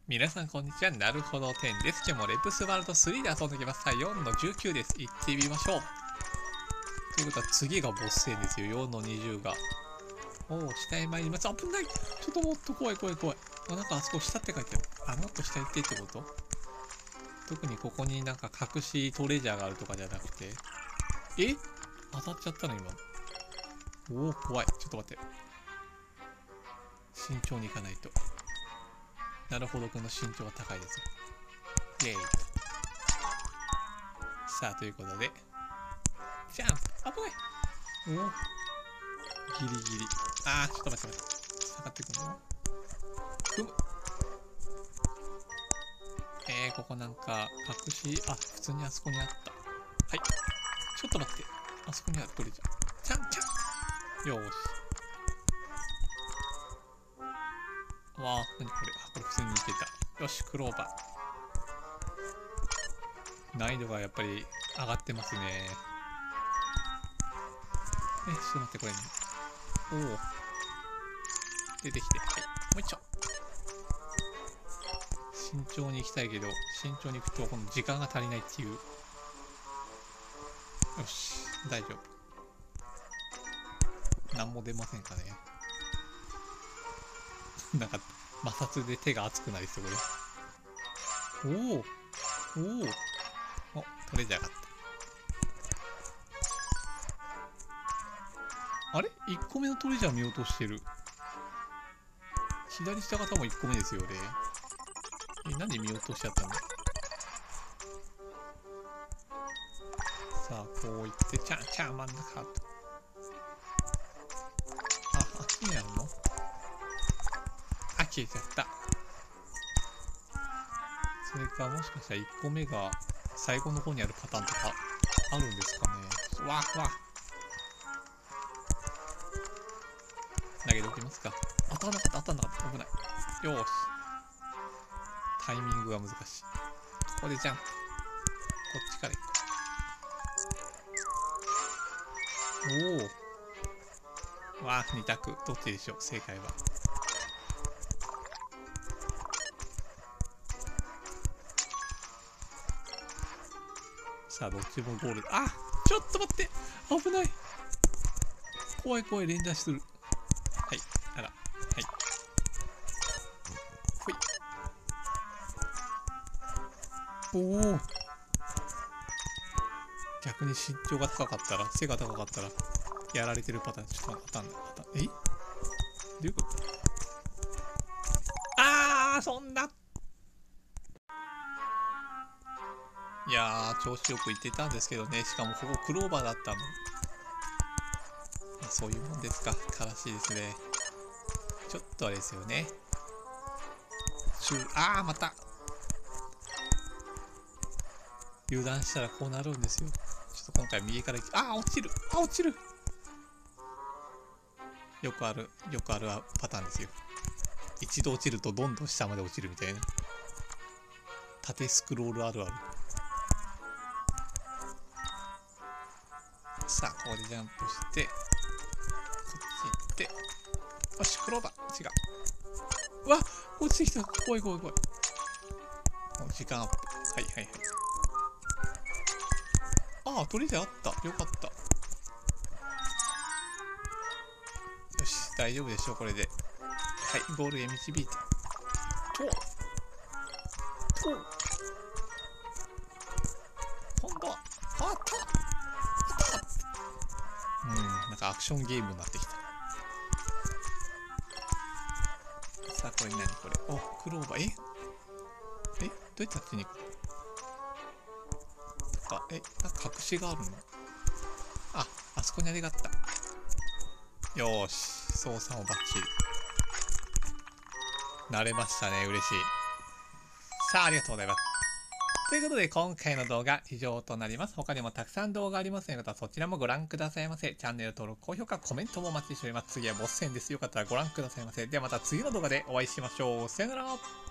皆さんこんにちは、なるほど10です。今日もレプスワールド3で遊んできます。さあ、4の19です。行ってみましょう。ということは次がボス戦ですよ。4の20が。おお、下へ参ります。危ない。ちょっともっと怖い。なんかあそこ下って書いてある。もっと下行ってってこと？特にここになんか隠しトレジャーがあるとかじゃなくて。え？当たっちゃったの今。おお、怖い。ちょっと待って。慎重に行かないと。なるほど、この身長が高いですよ。イェイ。さあ、ということで。ジャンプ！危ない！おお。ギリギリ。あー、ちょっと待って。下がってくるの？ふむ。ここなんか、隠し、あ、普通にあそこにあった。はい。ちょっと待って。あそこにある、これじゃ。ちゃん。よーし。わあ、なにこれ。あ、これ普通にいけた。よし、クローバー。難易度がやっぱり上がってますね。ちょっと待って、これね。おお。出てきて。はい。もう一丁。慎重に行きたいけど、慎重に行くと、この時間が足りないっていう。よし、大丈夫。何も出ませんかね。なんか、摩擦で手が熱くなりそう、これ。おお。トレジャーがあった。あれ ?1 個目のトレジャー見落としてる。左下方も1個目ですよね。なんで見落としちゃったの？さあ、こういって、ちゃん、真ん中。あ、あっちにあるの？あ、消えちゃった。それか、もしかしたら1個目が最後の方にあるパターンとかあるんですかね。わ。投げておきますか。当たんなかった。危ない。よーし。タイミングが難しい。ここでジャンプ。こっちから行く。おお。わあ、2択。どっちでしょう、正解は。さあ、どっちもゴール。あ、ちょっと待って。危ない。怖い。連打する。はい。あら。はい。ほい。おお。逆に身長が高かったら、背が高かったら、やられてるパターン。ちょっと当たんない。どういうこと？そんな。いやー、調子よくいってたんですけどね。しかもここクローバーだったの。そういうもんですか。悲しいですね。ちょっとあれですよね。また。油断したらこうなるんですよ。ちょっと今回右から落ちる。よくあるパターンですよ。一度落ちるとどんどん下まで落ちるみたいな。縦スクロールあるある。さあ、ここでジャンプして、こっち行って、よし、クローバー。違う。うわ、落ちてきた。怖い。時間アップ。はい。トレジャーあった。よかった。よし、大丈夫でしょう、これで。はい、ゴールへ導いて。今度は、なんかアクションゲームになってきた。さあ、これ何これ。クローバー。どうやってあっちに行くの？なんか隠しがあるの？あそこにあれがあった。よーし、操作もバッチリ。慣れましたね、嬉しい。さあ、ありがとうございます。ということで、今回の動画以上となります。他にもたくさん動画ありますので、またそちらもご覧くださいませ。チャンネル登録、高評価、コメントもお待ちしております。次はボス戦です。よかったらご覧くださいませ。ではまた次の動画でお会いしましょう。さよなら。